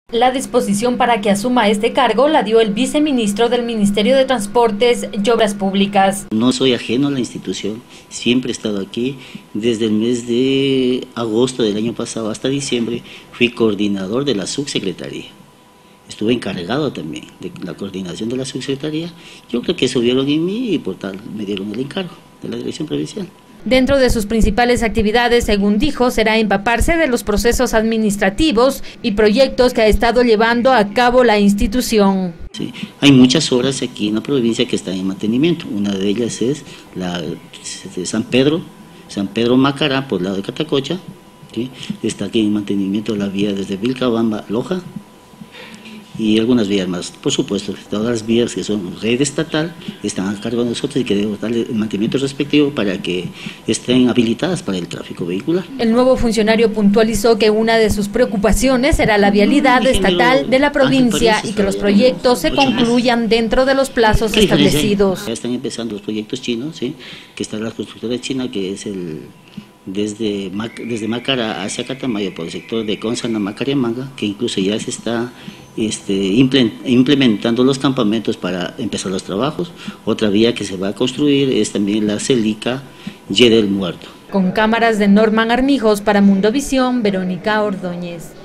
La disposición para que asuma este cargo la dio el viceministro del Ministerio de Transportes y Obras Públicas. No soy ajeno a la institución, siempre he estado aquí. Desde el mes de agosto del año pasado hasta diciembre fui coordinador de la subsecretaría. Estuve encargado también de la coordinación de la subsecretaría. Yo creo que subieron en mí y por tal me dieron el encargo de la dirección provincial. Dentro de sus principales actividades, según dijo, será empaparse de los procesos administrativos y proyectos que ha estado llevando a cabo la institución. Sí, hay muchas obras aquí en la provincia que están en mantenimiento. Una de ellas es la de San Pedro Macará, por el lado de Catacocha. ¿Sí? Está aquí en mantenimiento la vía desde Vilcabamba a Loja. Y algunas vías más. Por supuesto, todas las vías que son red estatal están a cargo de nosotros y que debemos darle el mantenimiento respectivo para que estén habilitadas para el tráfico vehicular. El nuevo funcionario puntualizó que una de sus preocupaciones será la vialidad estatal de la provincia y que los proyectos se concluyan dentro de los plazos establecidos. Ya están empezando los proyectos chinos, ¿sí? Que está la constructora china, que es desde Macará hacia Catamayo por el sector de Consana, Macariamanga, que incluso ya se está implementando los campamentos para empezar los trabajos. Otra vía que se va a construir es también la Celica Yedel Muerto. Con cámaras de Norman Armijos para Mundovisión, Verónica Ordóñez.